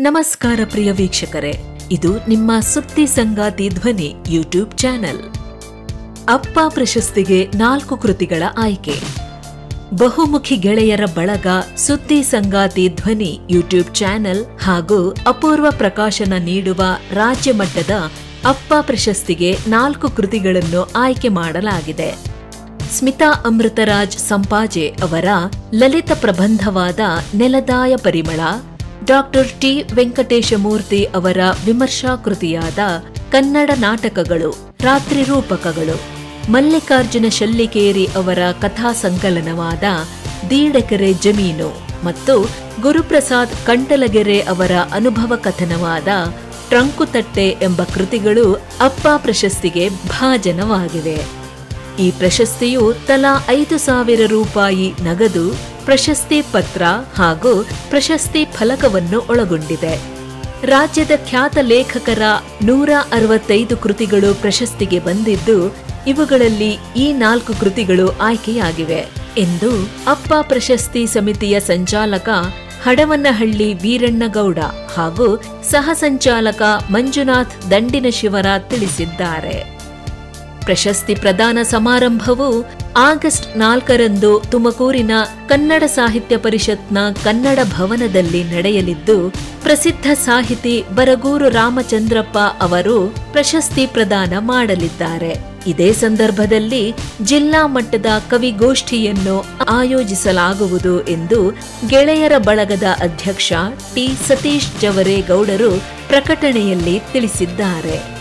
ನಮಸ್ಕಾರ ಪ್ರಿಯ ವೀಕ್ಷಕರೇ, ಇದು ನಿಮ್ಮ ಸುದ್ದಿ ಸಂಗಾತಿ ಧ್ವನಿ ಯೂಟ್ಯೂಬ್ ಚಾನೆಲ್. ಅಪ್ಪ ಪ್ರಶಸ್ತಿಗೆ 4 ಕೃತಿಗಳ ಆಯ್ಕೆ. ಬಹುಮುಖಿ ಗೆಳೆಯರ ಬಳಗ, ಸುದ್ದಿ ಸಂಗಾತಿ ಧ್ವನಿ ಯೂಟ್ಯೂಬ್ ಚಾನೆಲ್ ಹಾಗೂ ಅಪೂರ್ವ ಪ್ರಕಾಶನ ನೀಡುವ ರಾಜ್ಯ ಮಟ್ಟದ ಅಪ್ಪ ಪ್ರಶಸ್ತಿಗೆ 4 ಕೃತಿಗಳನ್ನು ಆಯ್ಕೆ ಮಾಡಲಾಗಿದೆ. ಸ್ಮಿತಾ ಅಮೃತರಾಜ್ ಸಂಪಾಜೆ ಅವರ ಲಲಿತ ಪ್ರಬಂಧವಾದ ನೆಲದಾಯ ಪರಿಮಳ, ಡಾಕ್ಟರ್ ಟಿ ವೆಂಕಟೇಶಮೂರ್ತಿ ಅವರ ವಿಮರ್ಶಾ ಕೃತಿಯಾದ ಕನ್ನಡ ನಾಟಕಗಳು ರಾತ್ರಿ ರೂಪಕಗಳು, ಮಲ್ಲಿಕಾರ್ಜುನ ಶೆಲ್ಲಿಕೇರಿ ಅವರ ಕಥಾ ಸಂಕಲನವಾದ ದೀಡೆಕೆರೆ ಜಮೀನು ಮತ್ತು ಗುರುಪ್ರಸಾದ್ ಕಂಟಲಗೆರೆ ಅವರ ಅನುಭವ ಕಥನವಾದ ಟ್ರಂಕುತಟ್ಟೆ ಎಂಬ ಕೃತಿಗಳು ಅಪ್ಪ ಪ್ರಶಸ್ತಿಗೆ ಭಾಜನವಾಗಿವೆ. ಈ ಪ್ರಶಸ್ತಿಯು ತಲಾ 5,000 ರೂಪಾಯಿ ನಗದು, ಪ್ರಶಸ್ತಿ ಪತ್ರ ಹಾಗೂ ಪ್ರಶಸ್ತಿ ಫಲಕವನ್ನು ಒಳಗೊಂಡಿದೆ. ರಾಜ್ಯದ ಖ್ಯಾತ ಲೇಖಕರ 165 ಕೃತಿಗಳು ಪ್ರಶಸ್ತಿಗೆ ಬಂದಿದ್ದು, ಇವುಗಳಲ್ಲಿ ಈ 4 ಕೃತಿಗಳು ಆಯ್ಕೆಯಾಗಿವೆ ಎಂದು ಅಪ್ಪ ಪ್ರಶಸ್ತಿ ಸಮಿತಿಯ ಸಂಚಾಲಕ ಹಡವನಹಳ್ಳಿ ವೀರಣ್ಣಗೌಡ ಹಾಗೂ ಸಹ ಸಂಚಾಲಕ ಮಂಜುನಾಥ್ ದಂಡಿನಶಿವರ ತಿಳಿಸಿದ್ದಾರೆ. ಪ್ರಶಸ್ತಿ ಪ್ರದಾನ ಸಮಾರಂಭವು ಆಗಸ್ಟ್ 4ರಂದು ತುಮಕೂರಿನ ಕನ್ನಡ ಸಾಹಿತ್ಯ ಪರಿಷತ್ನ ಕನ್ನಡ ಭವನದಲ್ಲಿ ನಡೆಯಲಿದ್ದು, ಪ್ರಸಿದ್ಧ ಸಾಹಿತಿ ಬರಗೂರು ರಾಮಚಂದ್ರಪ್ಪ ಅವರು ಪ್ರಶಸ್ತಿ ಪ್ರದಾನ ಮಾಡಲಿದ್ದಾರೆ. ಇದೇ ಸಂದರ್ಭದಲ್ಲಿ ಜಿಲ್ಲಾ ಮಟ್ಟದ ಕವಿಗೋಷ್ಠಿಯನ್ನು ಆಯೋಜಿಸಲಾಗುವುದು ಎಂದು ಗೆಳೆಯರ ಬಳಗದ ಅಧ್ಯಕ್ಷ ಟಿ ಸತೀಶ್ ಜವರೇಗೌಡರು ಪ್ರಕಟಣೆಯಲ್ಲಿ ತಿಳಿಸಿದ್ದಾರೆ.